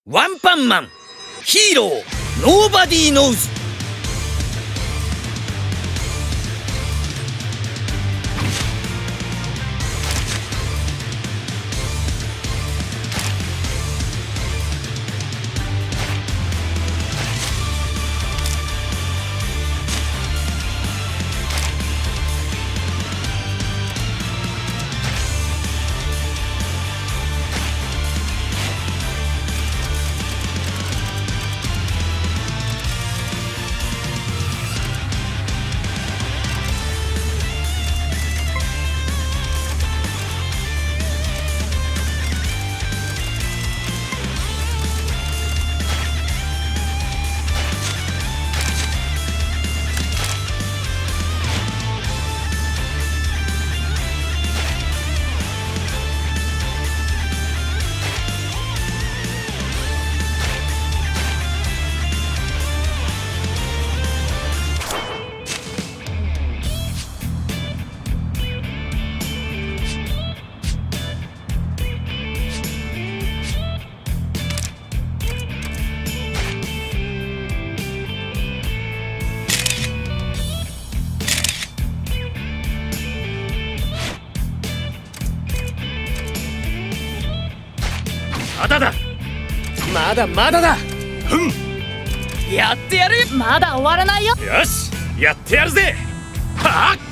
ワンパンマンヒーローノーバディーノーズ。まだだ、まだまだだ。やってやる。 まだ終わらないよ。 よし、やってやるぜ。はあ。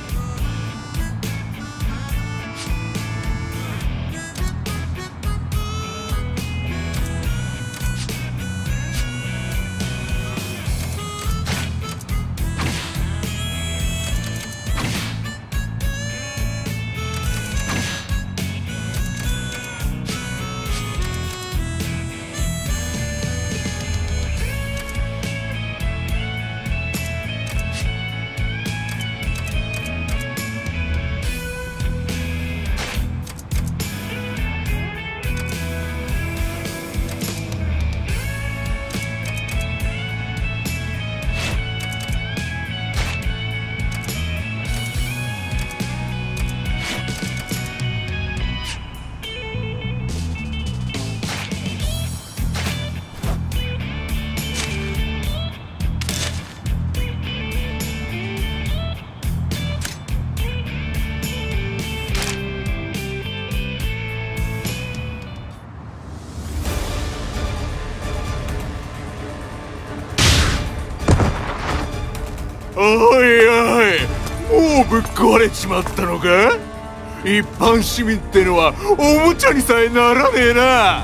おいおい、もうぶっ壊れちまったのか。一般市民ってのはおもちゃにさえならねえな。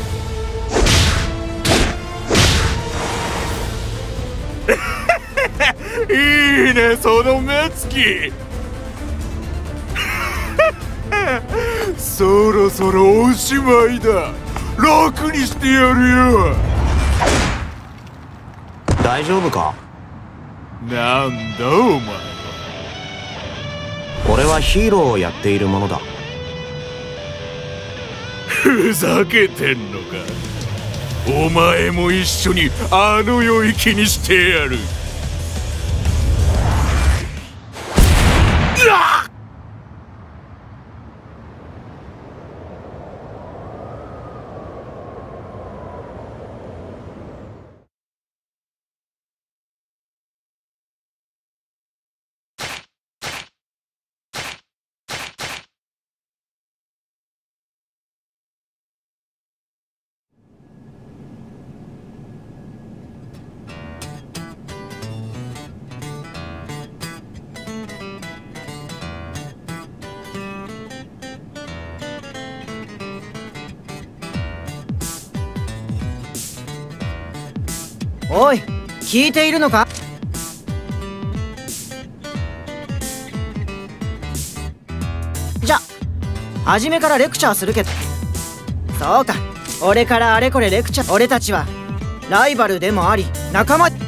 いいね、その目つき。そろそろおしまいだ。楽にしてやるよ。 大丈夫か。 なんだお前は。 俺はヒーローをやっているものだ。 ふざけてんのか。お前も一緒にあの世行きにしてやる。 おい、聞いているのか。じゃ初めからレクチャーするけど。そうか、俺からあれこれレクチャー。俺たちはライバルでもあり仲間。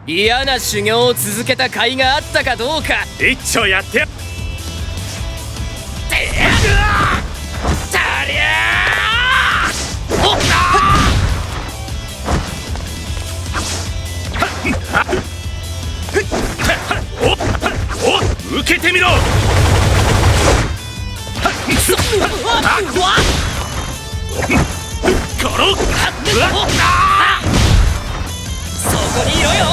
嫌な修行を続けた甲斐があったかどうか一丁やってやたりゃーおっお受けてみろころそこにいろよ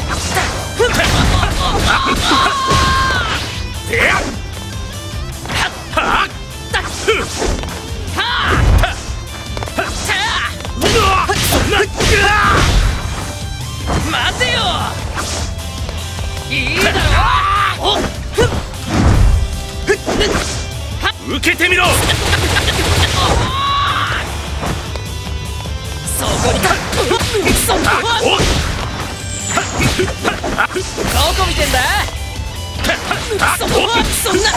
待てよいいだろ受けてみろそこにそこどこ見てんだそんな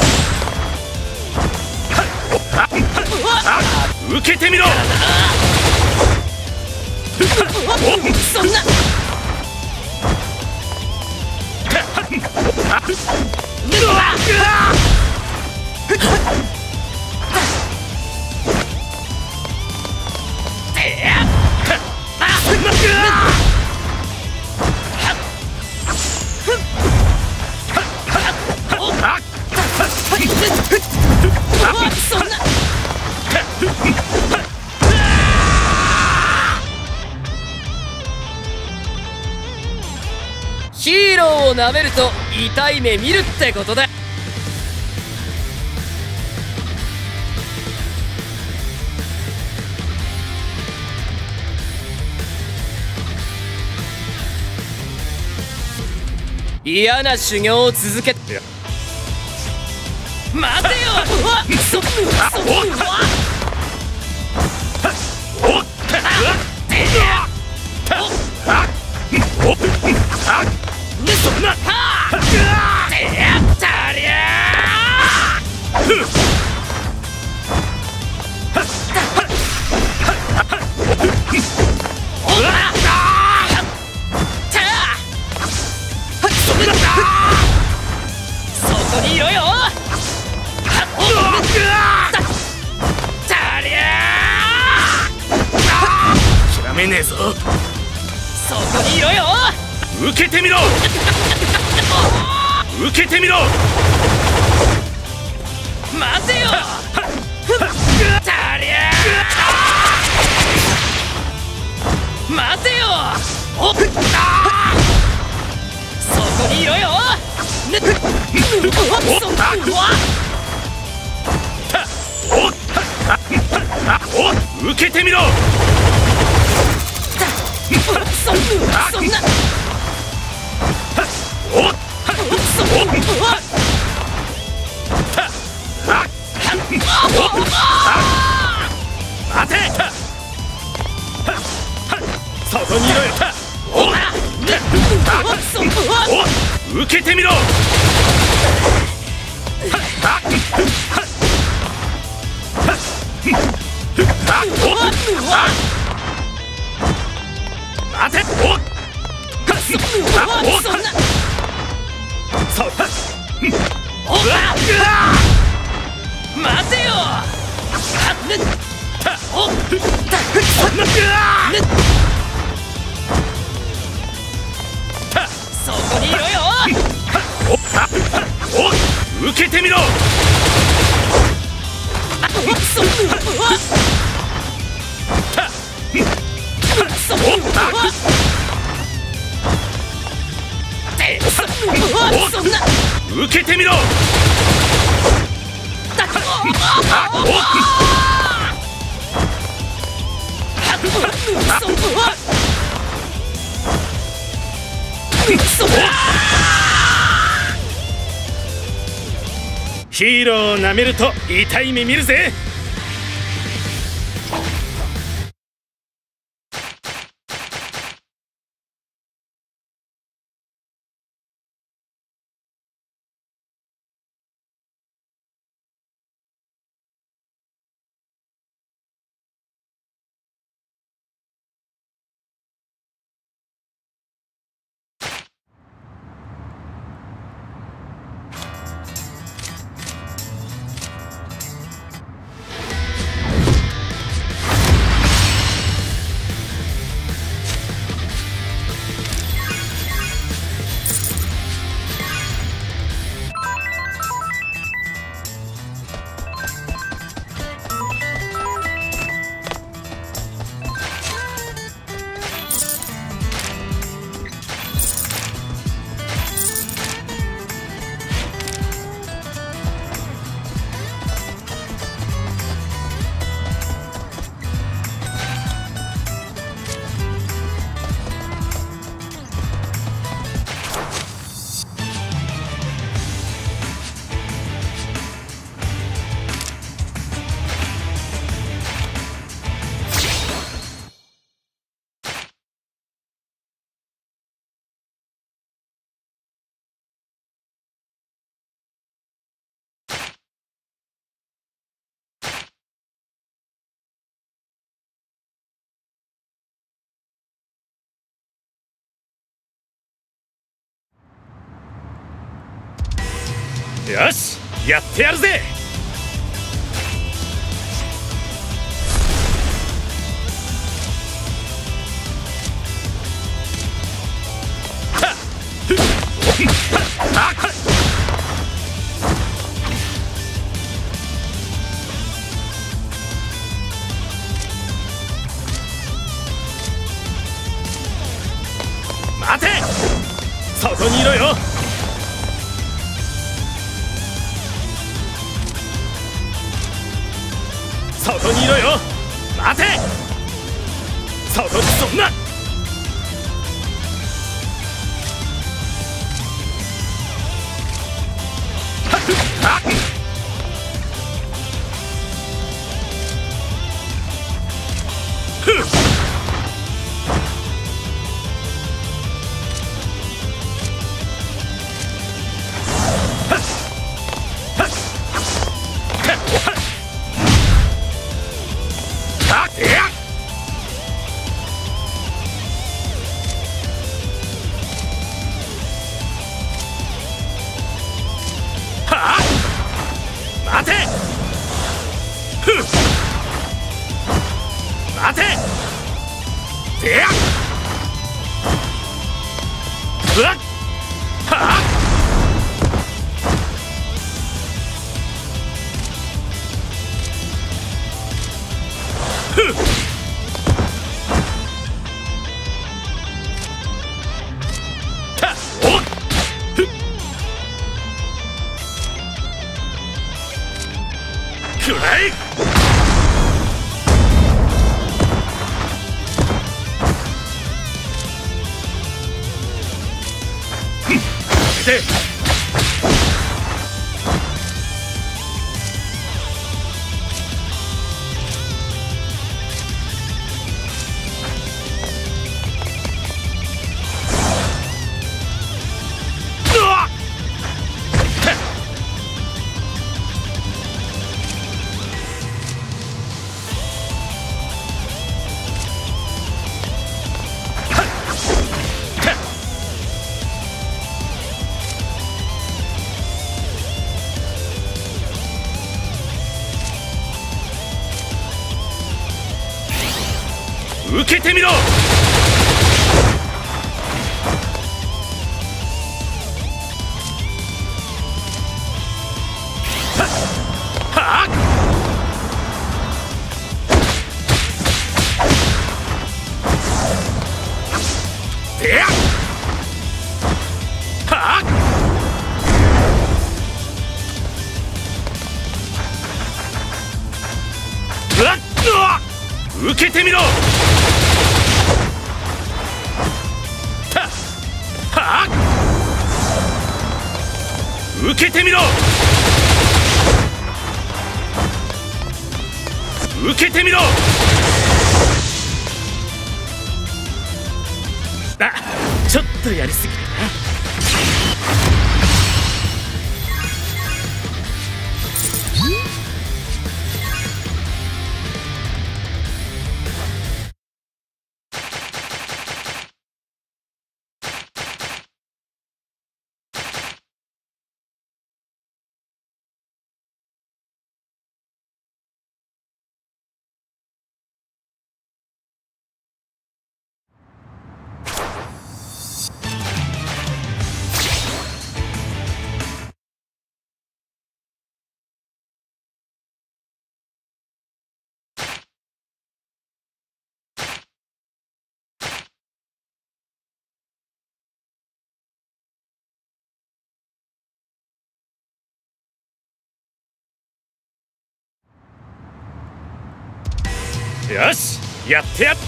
受けてみろそんなそんなヒーローをなめると痛い目見るってことだ。嫌な修行を続けて待てよそこにいろよ諦めねえぞそこにいろよ受けてみろ受けてみろ待てよたりゃ待てよおっそこにいろよ受けてみろそんな待てそこにいろよ受けてみろ待てそんな待てよそこにいろよ受けてみろそんな受けてみろヒーローをなめると痛い目見るぜ。 よし、やってやるぜ。待て、外にいろよ。外にいろよ。待て、外にそんな。待て、待て、てやっ、うわっ、はあ、ふっ、たおっ、ふっ、くらい。で受けてみろ。はっ、てやっ、はっ、うわっ、受けてみろ。受けてみろ。受けてみろ。あ、ちょっとやりすぎたな。よし、やってやっ。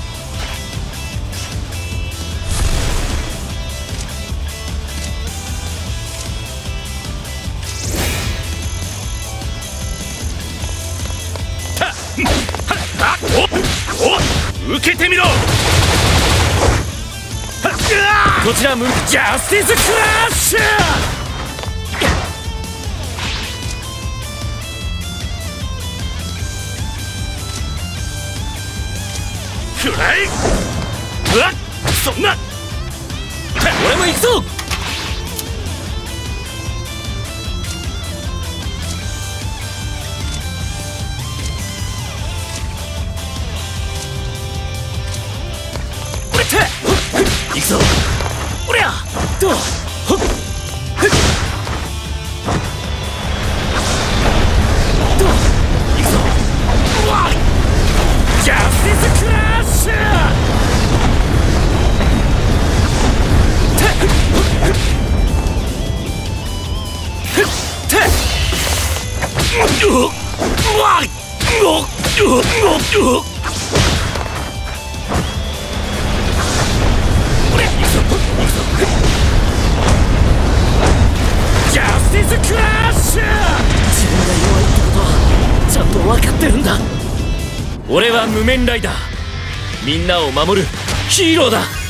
お、受けてみろ。こちらジャスティスクラッシュ。くらい。うわっ、そんな。俺も行くぞ。 ジャスティスクラッシュ。自分が弱いってことはちゃんと分かってるんだ。俺は無面ライダー、みんなを守るヒーローだ。